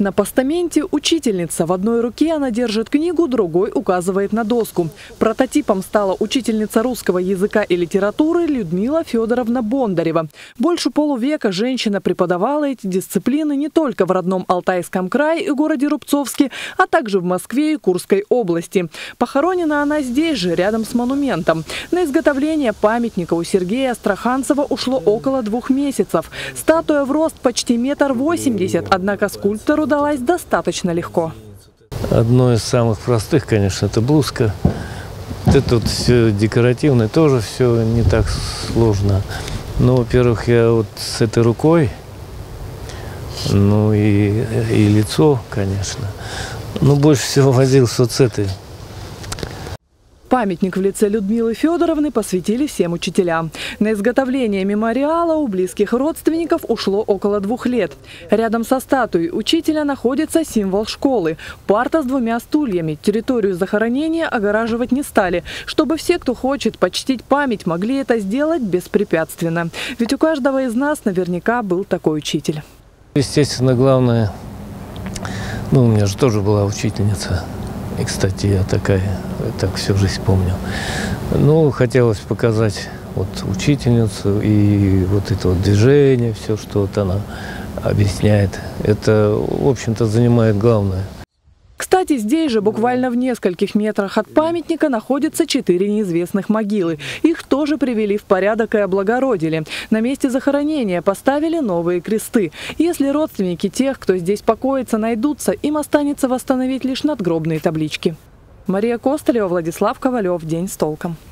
На постаменте учительница. В одной руке она держит книгу, другой указывает на доску. Прототипом стала учительница русского языка и литературы Людмила Федоровна Бондарева. Больше полувека женщина преподавала эти дисциплины не только в родном Алтайском крае и городе Рубцовске, а также в Москве и Курской области. Похоронена она здесь же, рядом с монументом. На изготовление памятника у Сергея Астраханцева ушло около 2 месяцев. Статуя в рост почти 1,80 м, однако скульптору далась достаточно легко. Одно из самых простых, конечно, это блузка. Это вот все декоративное, тоже все не так сложно. Ну, во-первых, я вот с этой рукой, ну и лицо, конечно. Но больше всего возился вот с этой. Памятник в лице Людмилы Федоровны посвятили всем учителям. На изготовление мемориала у близких родственников ушло около 2 лет. Рядом со статуей учителя находится символ школы – парта с 2 стульями. Территорию захоронения огораживать не стали, чтобы все, кто хочет почтить память, могли это сделать беспрепятственно. Ведь у каждого из нас наверняка был такой учитель. Естественно, главное, ну, у меня же тоже была учительница. И, кстати, я так всю жизнь помню. Ну, хотелось показать вот учительницу и вот это вот движение, все, что вот она объясняет. Это, в общем-то, занимает главное. Кстати, здесь же, буквально в нескольких метрах от памятника, находятся 4 неизвестных могилы. Их тоже привели в порядок и облагородили. На месте захоронения поставили новые кресты. Если родственники тех, кто здесь покоится, найдутся, им останется восстановить лишь надгробные таблички. Мария Костолева, Владислав Ковалев. День с толком.